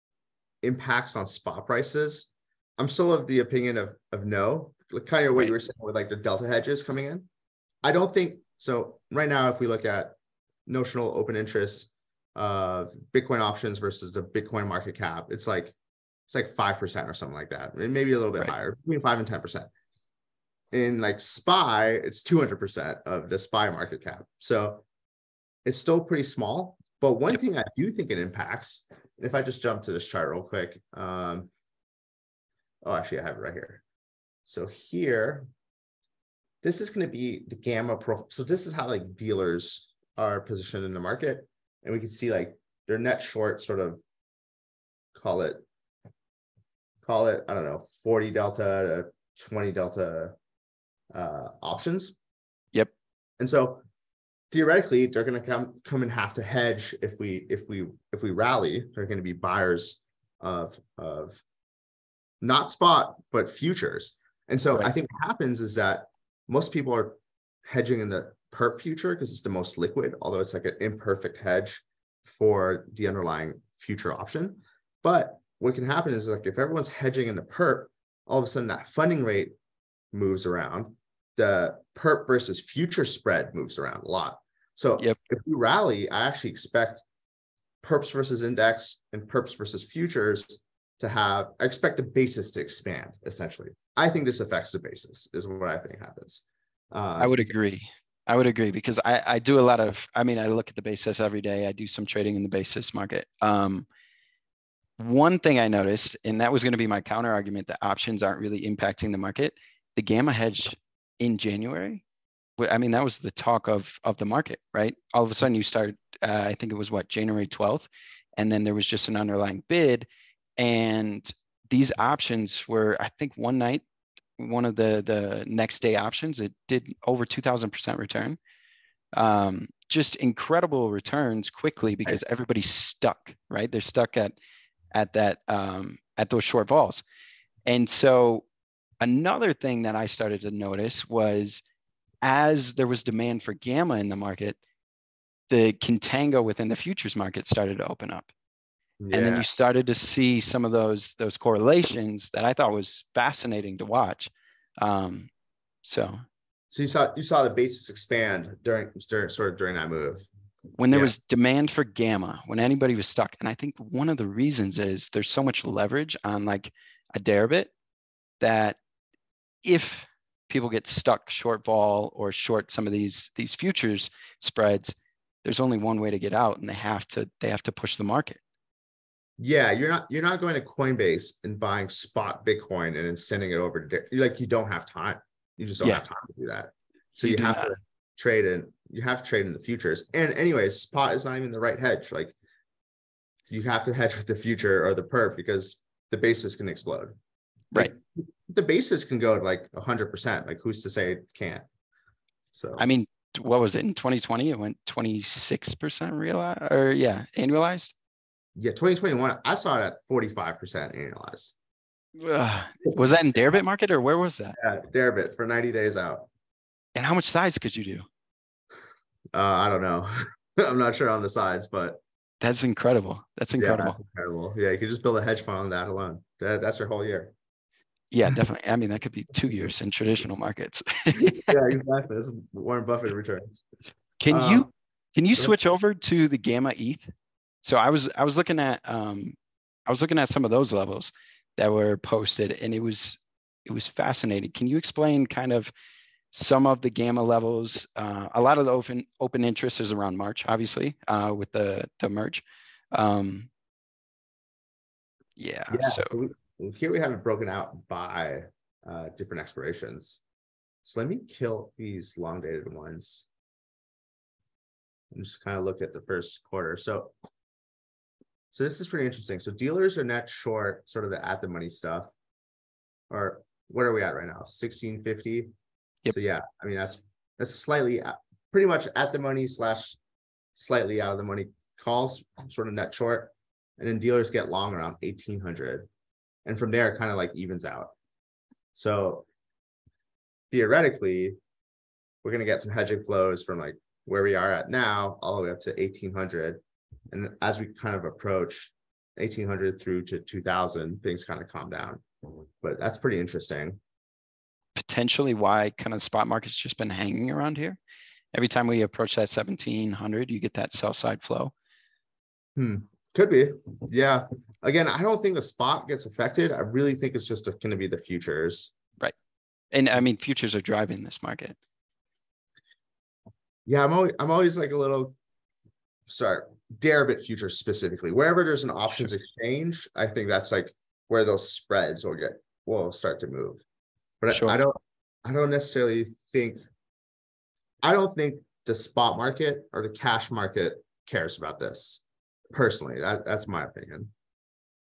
impacts on spot prices? I'm still of the opinion of, of no, like kind of what Right. you were saying with like the delta hedges coming in. I don't think so. Right now, if we look at notional open interest of Bitcoin options versus the Bitcoin market cap, it's like, it's like five percent or something like that. Maybe a little bit Right. higher, between five and ten percent. In like S P Y, it's two hundred percent of the S P Y market cap. So it's still pretty small. But one Yep. thing I do think it impacts, if I just jump to this chart real quick. Um, oh, actually, I have it right here. So here, this is going to be the gamma profile. So this is how like dealers are positioned in the market. And we can see like their net short sort of call it, call it, I don't know, forty delta to twenty delta uh, options. Yep. And so theoretically, they're going to come come and have to hedge if we if we if we rally. They're going to be buyers of of not spot but futures. And so Right. I think what happens is that most people are hedging in the perp future because it's the most liquid, although it's like an imperfect hedge for the underlying future option. But what can happen is like if everyone's hedging in the perp, all of a sudden that funding rate moves around. The perp versus future spread moves around a lot. So Yep. if we rally, I actually expect perps versus index and perps versus futures to have, I expect the basis to expand, essentially. I think this affects the basis, is what I think happens. Uh, I would agree. I would agree because I, I do a lot of, I mean, I look at the basis every day. I do some trading in the basis market. Um, one thing I noticed, and that was going to be my counter argument, that options aren't really impacting the market. The gamma hedge in January, I mean, that was the talk of, of the market, right? All of a sudden you start, uh, I think it was what, January twelfth, and then there was just an underlying bid. And these options were, I think one night, one of the, the next day options, it did over two thousand percent return. Um, just incredible returns quickly because nice. everybody's stuck, right? They're stuck at, at that, um, at those short vols. And so another thing that I started to notice was as there was demand for gamma in the market, the contango within the futures market started to open up. Yeah. And then you started to see some of those those correlations that I thought was fascinating to watch. Um, so, so you saw you saw the basis expand during, during sort of during that move. when there Yeah. was demand for gamma, when anybody was stuck, and I think one of the reasons is there's so much leverage on like a deribit that if people get stuck short vol or short some of these these futures spreads, there's only one way to get out, and they have to they have to push the market. Yeah, you're not you're not going to Coinbase and buying spot Bitcoin and then sending it over to like you don't have time. You just don't Yeah, have time to do that. So you you do have not. to trade in you have to trade in the futures. And anyways, spot is not even the right hedge. Like you have to hedge with the future or the perp because the basis can explode. Right. Like the basis can go to like one hundred percent. Like who's to say it can't? So I mean, what was it in twenty twenty? It went twenty-six percent realized, or yeah, annualized. yeah, twenty twenty-one, I saw it at forty-five percent annualized. Ugh. Was that in Deribit market or where was that? Yeah, Deribit for ninety days out. And how much size could you do? Uh, I don't know. I'm not sure on the size, but That's incredible. That's yeah, incredible. that's incredible. Yeah, you could just build a hedge fund on that alone. That, that's your whole year. Yeah, definitely. I mean, that could be two years in traditional markets. Yeah, exactly. That's Warren Buffett returns. Can Um, you can you switch over to the gamma E T H? So I was I was looking at um I was looking at some of those levels that were posted, and it was it was fascinating. Can you explain kind of some of the gamma levels? Uh, a lot of the open open interest is around March, obviously, uh, with the the merge. Um, yeah. yeah, So so we, here we have it broken out by uh, different expirations. So let me kill these long dated ones and just kind of look at the first quarter. So, so this is pretty interesting. So dealers are net short sort of the at the money stuff. Or what are we at right now? sixteen fifty. yep. So yeah, I mean, that's that's slightly pretty much at the money slash slightly out of the money calls, sort of net short. And then dealers get long around eighteen hundred. And from there, it kind of like evens out. So theoretically, we're going to get some hedging flows from like where we are at now all the way up to eighteen hundred. And as we kind of approach eighteen hundred through to two thousand, things kind of calm down. But that's pretty interesting. Potentially why kind of spot market's just been hanging around here. Every time we approach that seventeen hundred, you get that sell side flow. Hmm. Could be. Yeah. Again, I don't think the spot gets affected. I really think it's just going to be the futures. Right. And I mean, futures are driving this market. Yeah, I'm always, I'm always like a little, sorry, Deribit futures specifically. Wherever there's an options sure. exchange, I think that's like where those spreads will get, will start to move. But sure. I, I don't, I don't necessarily think, I don't think the spot market or the cash market cares about this. Personally, that, that's my opinion.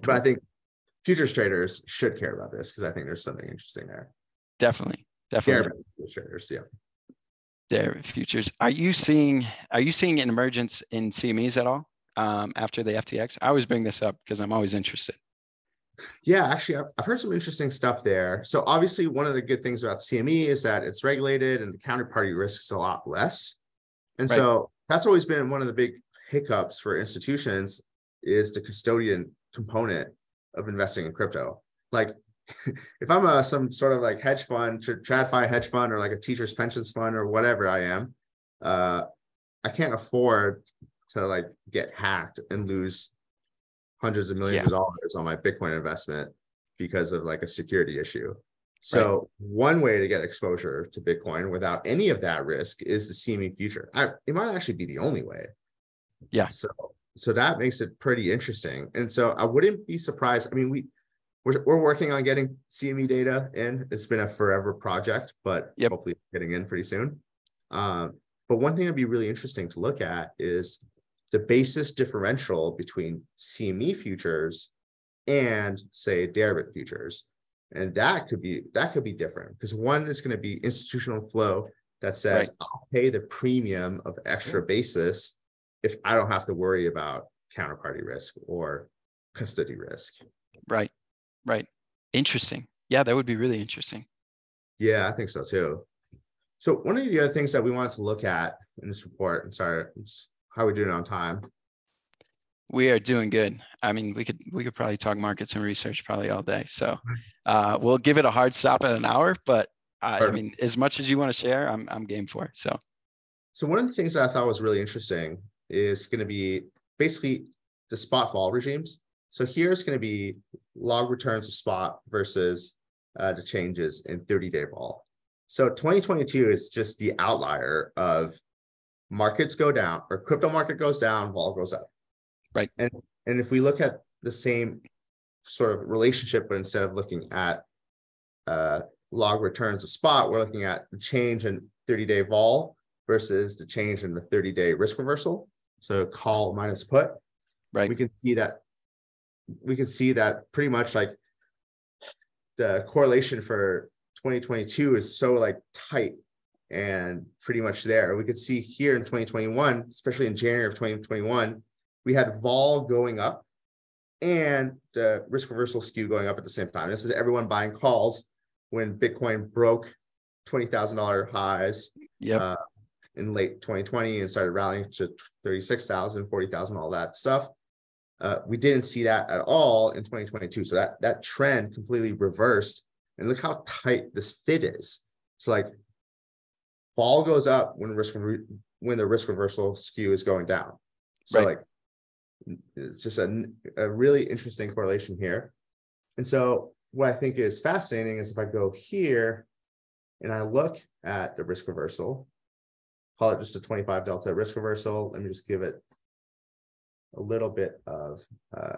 But I think futures traders should care about this because I think there's something interesting there. Definitely, definitely. Futures traders, yeah. Derivative futures. Are you seeing are you seeing an emergence in C M Es at all um, after the F T X? I always bring this up because I'm always interested. Yeah, actually, I've, I've heard some interesting stuff there. So obviously, one of the good things about C M E is that it's regulated and the counterparty risk is a lot less. And Right. so that's always been one of the big hiccups for institutions is the custodian component of investing in crypto. Like if I'm a some sort of like hedge fund, TradFi hedge fund, or like a teacher's pensions fund or whatever I am, uh, I can't afford to like get hacked and lose hundreds of millions Yeah. of dollars on my Bitcoin investment because of like a security issue. So right. One way to get exposure to Bitcoin without any of that risk is the C M E future. I, it might actually be the only way. Yeah. So, so that makes it pretty interesting. And so I wouldn't be surprised. I mean, we, we're, we're working on getting C M E data in. It's been a forever project, but yep. hopefully getting in pretty soon. Um, but one thing that'd be really interesting to look at is the basis differential between C M E futures and say derivative futures. And that could be that could be different because one is going to be institutional flow that says right. I'll pay the premium of extra basis if I don't have to worry about counterparty risk or custody risk. Right, right. Interesting. Yeah, that would be really interesting. Yeah, I think so too. So one of the other things that we wanted to look at in this report, I'm sorry, how are we doing on time? We are doing good. I mean, we could we could probably talk markets and research probably all day. So uh, we'll give it a hard stop at an hour. But uh, I mean, as much as you want to share, I'm I'm game for it. So, so one of the things that I thought was really interesting is going to be basically the spot vol regimes. So here's going to be log returns of spot versus uh, the changes in thirty-day vol. So twenty twenty-two is just the outlier of markets go down or crypto market goes down, vol goes up. Right. And, and if we look at the same sort of relationship, but instead of looking at uh, log returns of spot, we're looking at the change in thirty-day vol versus the change in the thirty-day risk reversal. So call minus put. Right. We can see that we can see that pretty much like the correlation for twenty twenty-two is so like tight and pretty much there. We could see here in twenty twenty-one, especially in January of twenty twenty-one, we had vol going up and the risk reversal skew going up at the same time. This is everyone buying calls when Bitcoin broke twenty thousand dollar highs yep. uh, in late twenty twenty and started rallying to thirty-six thousand, forty thousand, all that stuff. Uh, we didn't see that at all in twenty twenty-two. So that, that trend completely reversed. And look how tight this fit is. So like vol goes up when risk when the risk reversal skew is going down. So right. like it's just a, a really interesting correlation here. And so what I think is fascinating is if I go here and I look at the risk reversal, call it just a twenty-five delta risk reversal. Let me just give it a little bit of uh,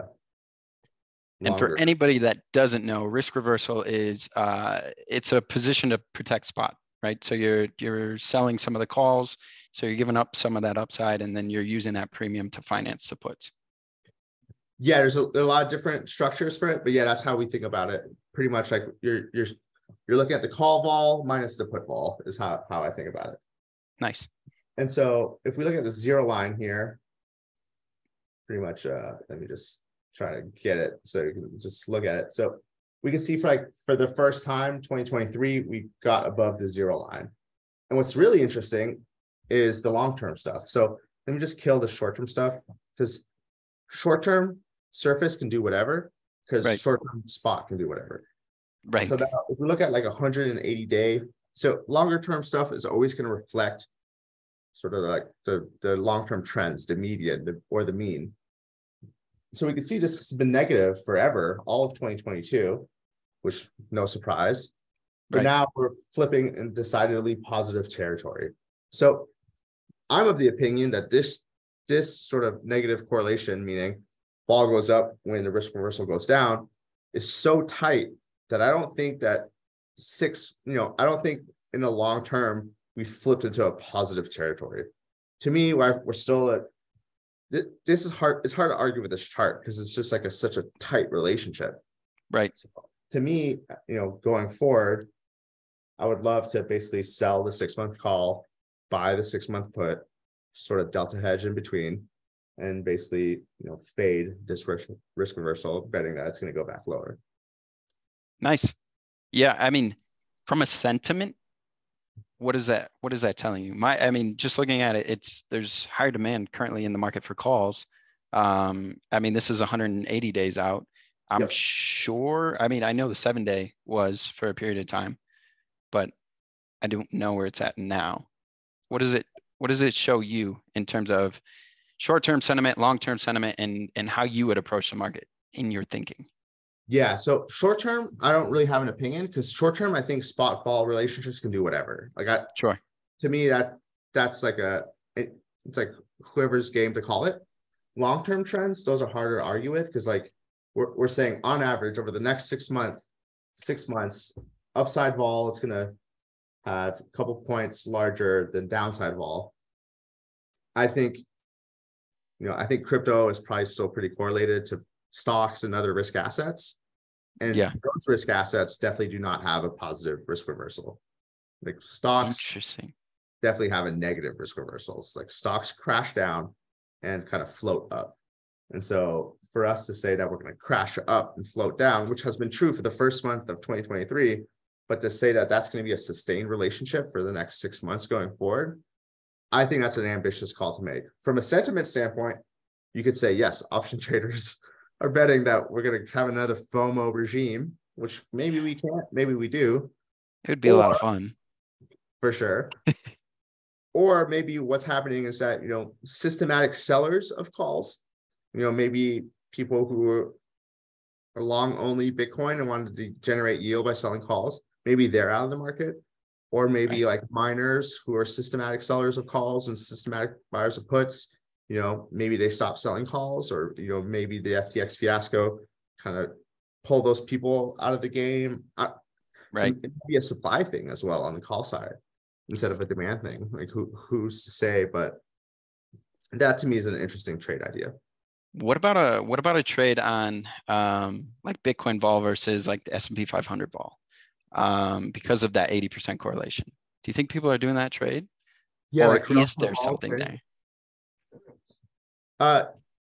and for anybody that doesn't know, risk reversal is uh, it's a position to protect spot, right? So you're you're selling some of the calls, so you're giving up some of that upside, and then you're using that premium to finance the puts. Yeah, there's a, a lot of different structures for it, but yeah, that's how we think about it. Pretty much like you're you're you're looking at the call vol minus the put vol is how how I think about it. Nice. And so if we look at the zero line here, pretty much, uh, let me just try to get it so you can just look at it. So we can see for like for the first time, twenty twenty-three, we got above the zero line. And what's really interesting is the long-term stuff. So let me just kill the short-term stuff because short-term surface can do whatever because right. short-term spot can do whatever. Right. So that, if we look at like one hundred eighty day, so longer-term stuff is always going to reflect sort of like the, the long-term trends, the median the, or the mean. So we can see this has been negative forever, all of twenty twenty-two, which no surprise. But right. now we're flipping in decidedly positive territory. So I'm of the opinion that this, this sort of negative correlation, meaning vol goes up when the risk reversal goes down, is so tight that I don't think that six, you know, I don't think in the long term, we flipped into a positive territory. To me, we're, we're still at, th- this is hard. It's hard to argue with this chart because it's just like a such a tight relationship. Right. So to me, you know, going forward, I would love to basically sell the six month call, buy the six month put, sort of delta hedge in between, and basically, you know, fade this risk, risk reversal, betting that it's going to go back lower. Nice. Yeah. I mean, from a sentiment, what is that? What is that telling you? My, I mean, just looking at it, it's there's higher demand currently in the market for calls. Um, I mean, this is one hundred eighty days out. I'm Yep. sure. I mean, I know the seven day was for a period of time, but I don't know where it's at now. What does it? What does it show you in terms of short-term sentiment, long-term sentiment, and and how you would approach the market in your thinking? Yeah. So short term, I don't really have an opinion because short term, I think spot vol relationships can do whatever. Like I, Sure. to me, that that's like a it, it's like whoever's game to call it. Long term trends, those are harder to argue with because like we're we're saying on average over the next six months, six months, upside vol is gonna have a couple points larger than downside vol. I think, you know, I think crypto is probably still pretty correlated to stocks and other risk assets. And Yeah. those risk assets definitely do not have a positive risk reversal. Like stocks Interesting. definitely have a negative risk reversals. Like stocks crash down and kind of float up. And so for us to say that we're going to crash up and float down, which has been true for the first month of twenty twenty-three, but to say that that's going to be a sustained relationship for the next six months going forward, I think that's an ambitious call to make. From a sentiment standpoint, you could say, yes, option traders are betting that we're going to have another FOMO regime, which maybe we can't, maybe we do. It would be or, a lot of fun. For sure. Or maybe what's happening is that, you know, systematic sellers of calls, you know, maybe people who are, are long only Bitcoin and wanted to generate yield by selling calls, maybe they're out of the market. Or maybe Right. like miners who are systematic sellers of calls and systematic buyers of puts, you know, maybe they stop selling calls, or, you know, maybe the F T X fiasco kind of pull those people out of the game. Uh, Right. so it could be a supply thing as well on the call side instead of a demand thing. Like who who's to say? But that to me is an interesting trade idea. What about a what about a trade on um, like Bitcoin vol versus like the S and P five hundred vol, um, because of that eighty percent correlation? Do you think people are doing that trade, Yeah, or like is relative there vol something trade. there? Uh,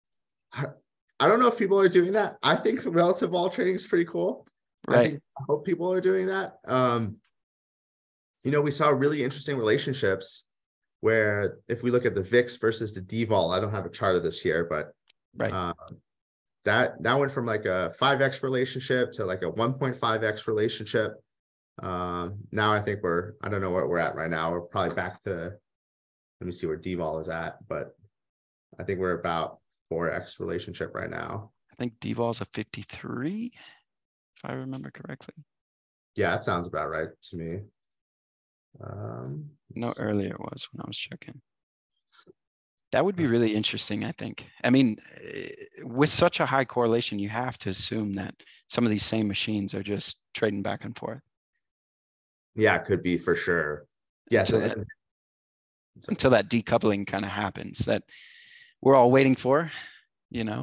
I don't know if people are doing that. I think relative vol trading is pretty cool. I Right. think I hope people are doing that. Um, you know, we saw really interesting relationships where if we look at the V I X versus the D vol, I don't have a chart of this here, but Right. uh, that that went from like a five X relationship to like a one point five X relationship. Um, now I think we're, I don't know where we're at right now. We're probably back to, let me see where D vol is at, but I think we're about four X relationship right now. I think D vol is a fifty-three, if I remember correctly. Yeah, that sounds about right to me. Um, No, earlier it was when I was checking. That would be really interesting, I think. I mean, with such a high correlation, you have to assume that some of these same machines are just trading back and forth. Yeah, it could be for sure. Yeah, until, so that, until that decoupling kind of happens that we're all waiting for, you know?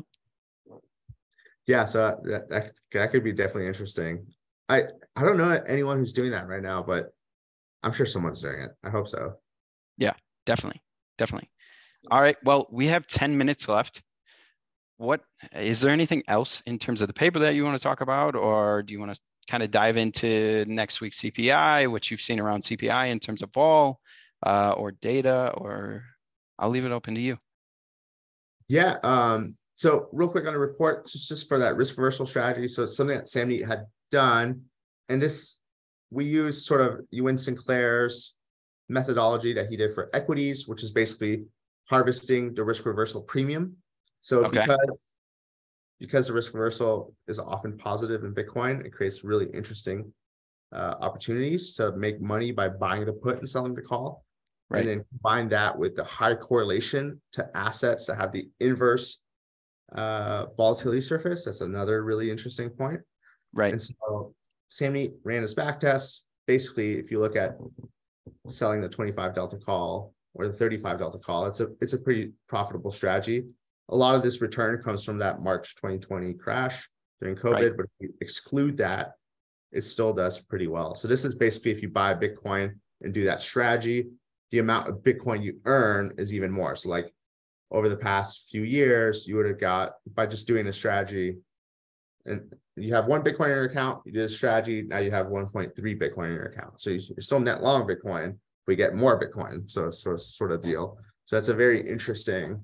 Yeah, so that, that, that could be definitely interesting. I, I don't know anyone who's doing that right now, but I'm sure someone's doing it. I hope so. Yeah, definitely. Definitely. All right. Well, we have ten minutes left. What is there anything else in terms of the paper that you want to talk about, or do you want to kind of dive into next week's C P I, what you've seen around C P I in terms of vol uh, or data, or I'll leave it open to you. Yeah. Um, so real quick on the report, just, just for that risk reversal strategy. So it's something that Sandy had done, and this, we use sort of Ewan Sinclair's methodology that he did for equities, which is basically harvesting the risk reversal premium. So Okay. because, because the risk reversal is often positive in Bitcoin, it creates really interesting uh, opportunities to make money by buying the put and selling the call. Right. And then combine that with the high correlation to assets that have the inverse uh, volatility surface. That's another really interesting point. Right. And so Sammy ran his back test. Basically, if you look at selling the twenty-five delta call or the thirty-five delta call, it's a it's a pretty profitable strategy. a lot of this return comes from that March twenty twenty crash during COVID, Right. but if you exclude that, it still does pretty well. So this is basically if you buy Bitcoin and do that strategy, the amount of Bitcoin you earn is even more. So like over the past few years, you would have got, by just doing the strategy, and you have one Bitcoin in your account, you do a strategy, now you have one point three Bitcoin in your account. So you're still net long Bitcoin, we get more Bitcoin. So it's sort of, sort of deal. So that's a very interesting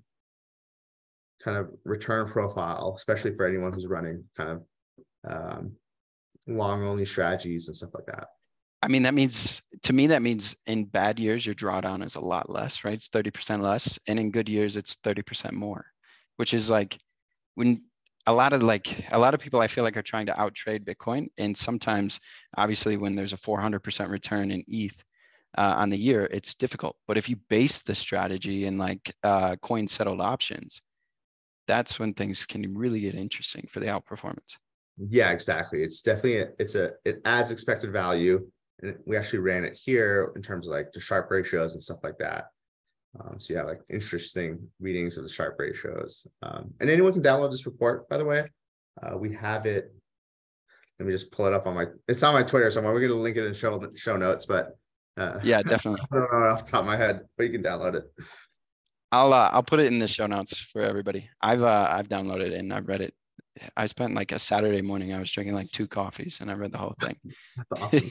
kind of return profile, especially for anyone who's running kind of um, long only strategies and stuff like that. I mean, that means, to me, that means in bad years, your drawdown is a lot less, right? It's thirty percent less. And in good years, it's thirty percent more, which is like when a lot of like, a lot of people I feel like are trying to out trade Bitcoin. And sometimes, obviously, when there's a four hundred percent return in E T H uh, on the year, it's difficult. But if you base the strategy in like uh, coin settled options, that's when things can really get interesting for the outperformance. Yeah, exactly. It's definitely, a, it's a, it adds expected value. And we actually ran it here in terms of like the Sharpe ratios and stuff like that. Um, so yeah, like interesting readings of the Sharpe ratios. Um, and anyone can download this report, by the way. Uh, we have it. Let me just pull it up on my, it's on my Twitter somewhere. We're going to link it in show, show notes, but uh, Yeah, definitely. I don't know off the top of my head, but you can download it. I'll uh, I'll put it in the show notes for everybody. I've uh, I've downloaded it and I've read it. I spent like a Saturday morning. I was drinking like two coffees and I read the whole thing. That's awesome.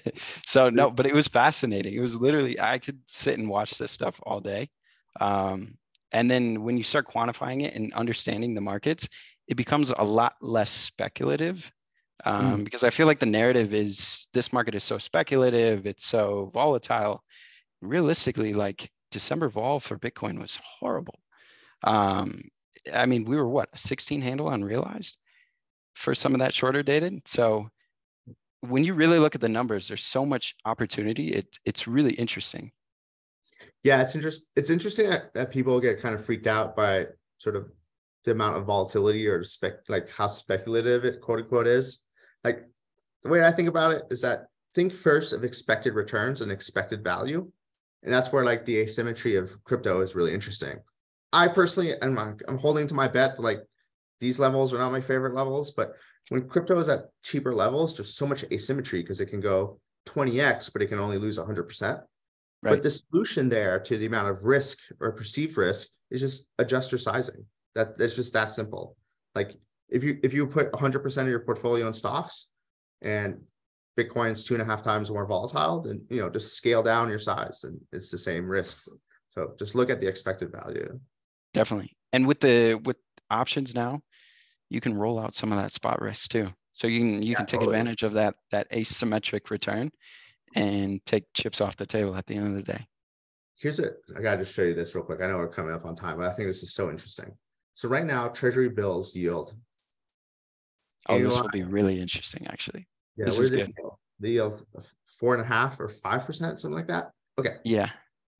So no, but it was fascinating. It was literally, I could sit and watch this stuff all day. Um, and then when you start quantifying it and understanding the markets, it becomes a lot less speculative. Um, Mm. because I feel like the narrative is this market is so speculative, it's so volatile. Realistically, like December vol for Bitcoin was horrible. Um, I mean, we were what, a sixteen handle unrealized for some of that shorter dated. So when you really look at the numbers, there's so much opportunity. It, it's really interesting. Yeah, it's interesting. It's interesting that, that people get kind of freaked out by sort of the amount of volatility or spec, like how speculative it quote unquote is. Like the way I think about it is that think first of expected returns and expected value. And that's where like the asymmetry of crypto is really interesting. I personally, I'm, I'm holding to my bet that like these levels are not my favorite levels, but when crypto is at cheaper levels, there's so much asymmetry because it can go twenty X, but it can only lose one hundred percent. Right. But the solution there to the amount of risk or perceived risk is just adjust your sizing. That it's just that simple. Like if you if you put one hundred percent of your portfolio in stocks and Bitcoin's two and a half times more volatile, then you know just scale down your size and it's the same risk. So just look at the expected value. Definitely. And with the with options now, you can roll out some of that spot risk too. So you can you Yeah, can take totally. advantage of that that asymmetric return and take chips off the table at the end of the day. Here's a, I gotta just show you this real quick. I know we're coming up on time, but I think this is so interesting. So right now, Treasury bills yield. Oh, this will be really interesting, actually. Yeah, this what is is good. It? They yield four and a half or five percent, something like that. Okay. Yeah.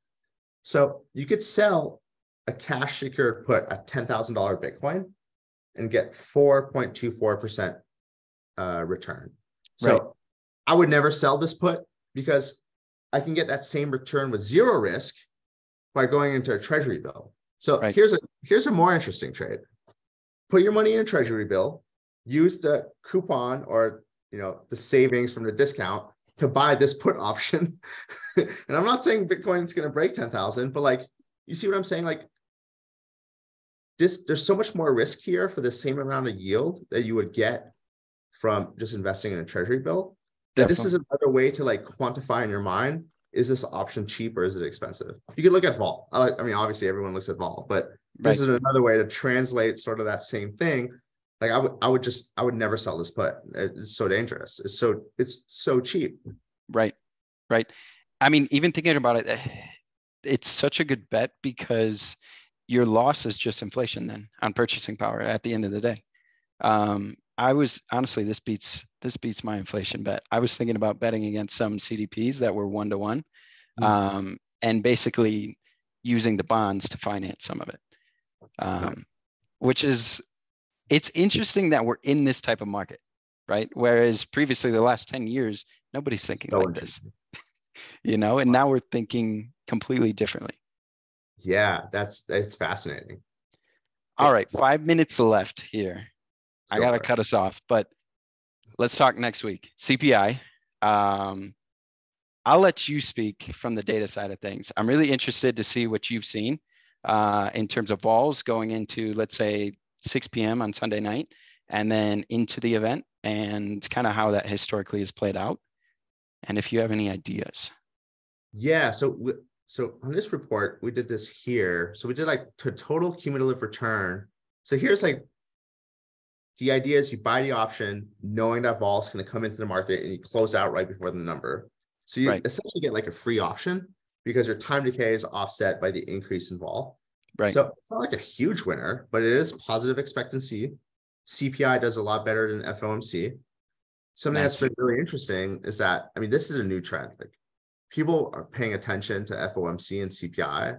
So you could sell a cash secured put at ten thousand dollars Bitcoin and get four point two four percent uh, return. So Right. I would never sell this put because I can get that same return with zero risk by going into a treasury bill. So Right. here's a here's a more interesting trade. Put your money in a treasury bill, use the coupon or you know the savings from the discount to buy this put option. And I'm not saying Bitcoin is going to break ten thousand, but like you see what I'm saying? Like this, there's so much more risk here for the same amount of yield that you would get from just investing in a treasury bill. That this is another way to like quantify in your mind, is this option cheap or is it expensive? You could look at vol. I, I mean, obviously everyone looks at vol, but this right. is another way to translate sort of that same thing. Like I would, I would just, I would never sell this put. It's so dangerous. It's so, it's so cheap. Right, right. I mean, even thinking about it, it's such a good bet because your loss is just inflation then on purchasing power at the end of the day. Um, I was honestly, this beats this beats my inflation bet. I was thinking about betting against some C D Ps that were one to one, um, and basically using the bonds to finance some of it, um, which is it's interesting that we're in this type of market, right? Whereas previously, the last ten years, nobody's thinking so like this, you know, and now we're thinking completely differently. Yeah, that's it's fascinating. All right, five minutes left here. I go got to for it. cut us off, but let's talk next week. C P I. Um, I'll let you speak from the data side of things. I'm really interested to see what you've seen uh, in terms of vols going into, let's say, six p.m. on Sunday night, and then into the event, and kind of how that historically has played out. And if you have any ideas. Yeah. So, we, so on this report, we did this here. So we did like to total cumulative return. So here's like, the idea is you buy the option knowing that vol is going to come into the market and you close out right before the number. So you right. essentially get like a free option because your time decay is offset by the increase in vol. Right. So it's not like a huge winner, but it is positive expectancy. C P I does a lot better than F O M C. Something nice. That's been really interesting is that, I mean, this is a new trend. Like people are paying attention to F O M C and C P I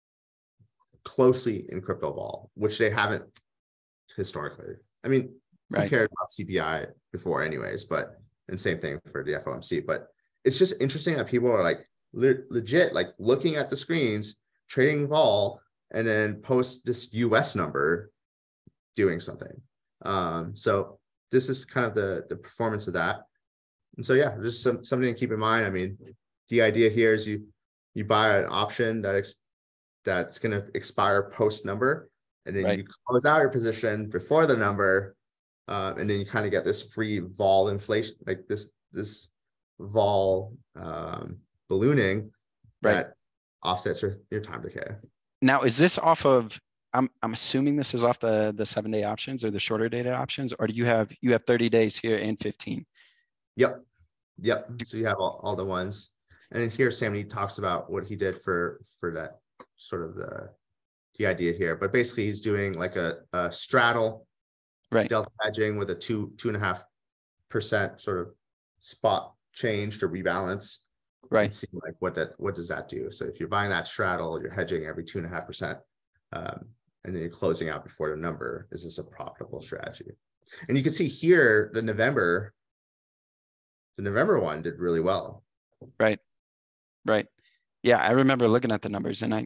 closely in crypto vol, which they haven't historically. I mean, right. who cared about C P I before anyways, but, and same thing for the F O M C, but it's just interesting that people are like le- legit, like looking at the screens, trading vol, and then post this U S number doing something. Um, so this is kind of the, the performance of that. And so, yeah, just some, something to keep in mind. I mean, the idea here is you, you buy an option that ex- that's going to expire post number, and then right. you close out your position before the number. Uh, and then you kind of get this free vol inflation, like this, this vol um, ballooning right. that offsets your, your time decay. Now, is this off of, I'm I'm assuming this is off the, the seven day options or the shorter data options, or do you have, you have thirty days here and fifteen? Yep. Yep. So you have all, all the ones. And then here, Sammy talks about what he did for, for that sort of the, the idea here, but basically he's doing like a, a straddle, right. delta hedging with a two, two and a half percent sort of spot change to rebalance. Right. And see like what that, what does that do? So if you're buying that straddle, you're hedging every two and a half percent. Um, and then you're closing out before the number. Is this a profitable strategy? And you can see here, the November, the November one did really well. Right. Right. Yeah. I remember looking at the numbers, and I,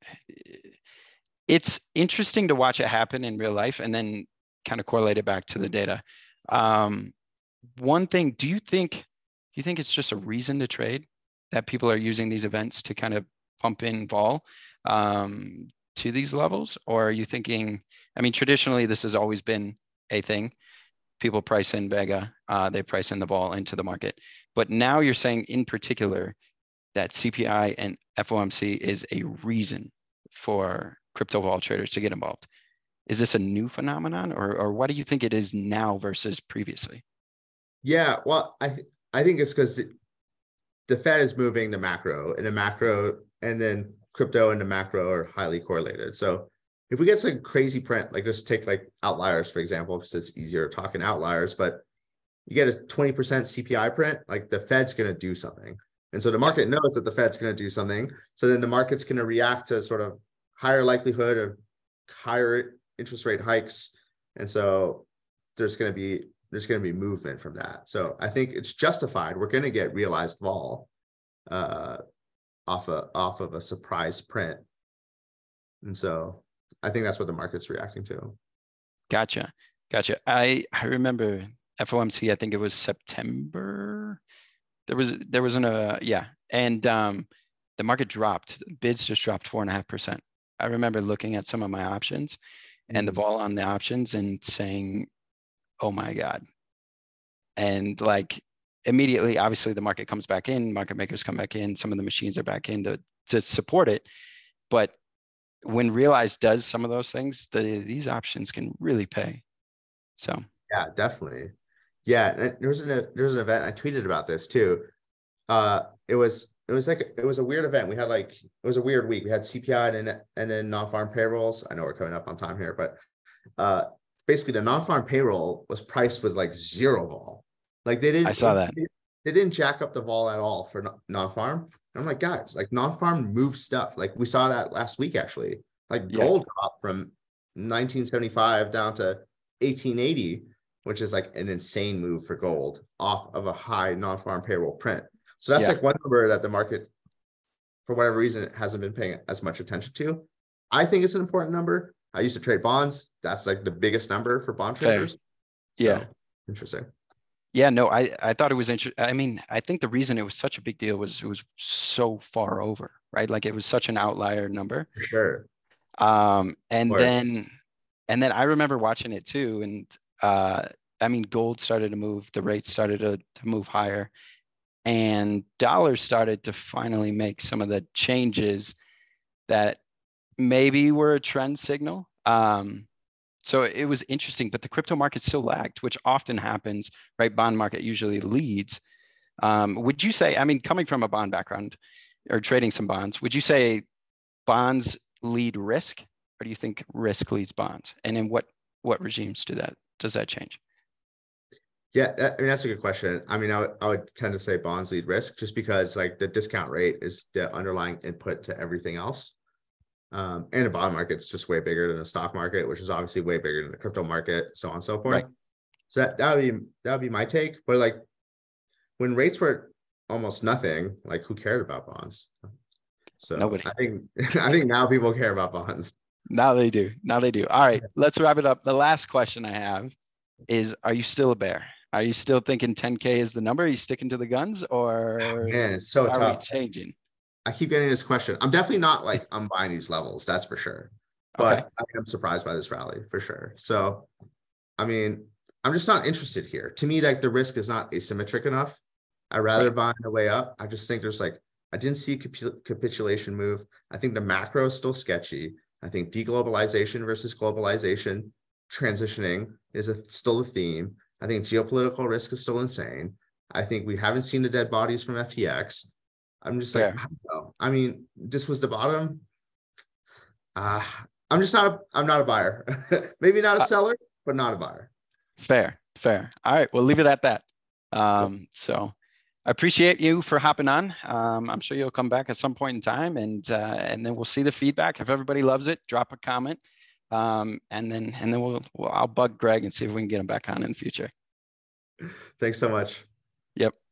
it's interesting to watch it happen in real life and then kind of correlate it back to the data. Um, one thing, do you think, do you think it's just a reason to trade that people are using these events to kind of pump in vol um, to these levels? Or are you thinking, I mean, traditionally, this has always been a thing. People price in Vega, uh, they price in the vol into the market. But now you're saying in particular that C P I and F O M C is a reason for crypto vol traders to get involved. Is this a new phenomenon, or, or what do you think it is now versus previously? Yeah, well, I th- I think it's because the, the Fed is moving to macro, and the macro, and then crypto and the macro are highly correlated. So if we get some crazy print, like just take like outliers, for example, because it's easier talking outliers, but you get a twenty percent C P I print, like the Fed's going to do something. And so the market knows that the Fed's going to do something. So then the market's going to react to sort of higher likelihood of higher interest rate hikes. And so there's going to be, there's going to be movement from that. So I think it's justified. We're going to get realized vol uh, off, a, off of a surprise print. And so I think that's what the market's reacting to. Gotcha. Gotcha. I, I remember F O M C, I think it was September. There was, there wasn't a, yeah. And um, the market dropped, bids just dropped four and a half percent. I remember looking at some of my options and mm-hmm. the vol on the options and saying, oh my God. And like immediately, obviously the market comes back in, market makers come back in, some of the machines are back in to, to support it. But when realized does some of those things, the, these options can really pay. So. Yeah, definitely. Yeah, there was an there was an event I tweeted about this too. Uh, it was it was like it was a weird event. We had like it was a weird week. We had C P I and and then non-farm payrolls. I know we're coming up on time here, but uh, basically the non-farm payroll was priced was like zero vol. Like they didn't. I saw that. They, they didn't jack up the vol at all for non-farm. And I'm like, guys, like non-farm moves stuff. Like we saw that last week actually. Like gold yeah. dropped from nineteen seventy-five down to eighteen eighty. Which is like an insane move for gold off of a high non-farm payroll print. So that's yeah. like one number that the market, for whatever reason, hasn't been paying as much attention to. I think it's an important number. I used to trade bonds. That's like the biggest number for bond Fair. traders. Yeah. So, interesting. Yeah, no, I, I thought it was interesting. I mean, I think the reason it was such a big deal was it was so far over, right? Like it was such an outlier number. For sure. Um, and Or, then, and then I remember watching it too. And uh, I mean, gold started to move, the rates started to, to move higher, and dollars started to finally make some of the changes that maybe were a trend signal. Um, so it was interesting, but the crypto market still lagged, which often happens, right? Bond market usually leads. Um, would you say, I mean, coming from a bond background or trading some bonds, would you say bonds lead risk, or do you think risk leads bonds? And in what what regimes do that does that change? yeah, that, I mean, that's a good question. I mean, I would, I would tend to say bonds lead risk just because like the discount rate is the underlying input to everything else. Um, and the bond market's just way bigger than the stock market, which is obviously way bigger than the crypto market, so on and so forth. Right. So that that would be that would be my take. But like when rates were almost nothing, like who cared about bonds? So Nobody. I think I think now people care about bonds. Now they do. Now they do. All right, let's wrap it up. The last question I have is, are you still a bear? Are you still thinking ten K is the number? Are you sticking to the guns, or Man, it's so are we tough. changing? I keep getting this question. I'm definitely not like I'm buying these levels, that's for sure. Okay. But I am surprised by this rally for sure. So, I mean, I'm just not interested here. To me, like the risk is not asymmetric enough. I'd rather Right. buy on the way up. I just think there's like, I didn't see capi- capitulation move. I think the macro is still sketchy. I think deglobalization versus globalization transitioning is a, still a theme. I think geopolitical risk is still insane. I think we haven't seen the dead bodies from F T X. I'm just like, Fair. I don't know. I mean, this was the bottom. Uh, I'm just not, a, I'm not a buyer. Maybe not a Uh, seller, but not a buyer. fair. Fair. All right. We'll leave it at that. Um, so I appreciate you for hopping on. Um, I'm sure you'll come back at some point in time, and uh, and then we'll see the feedback. If everybody loves it, drop a comment, um, and then and then we'll, we'll I'll bug Greg and see if we can get him back on in the future. Thanks so much. Yep.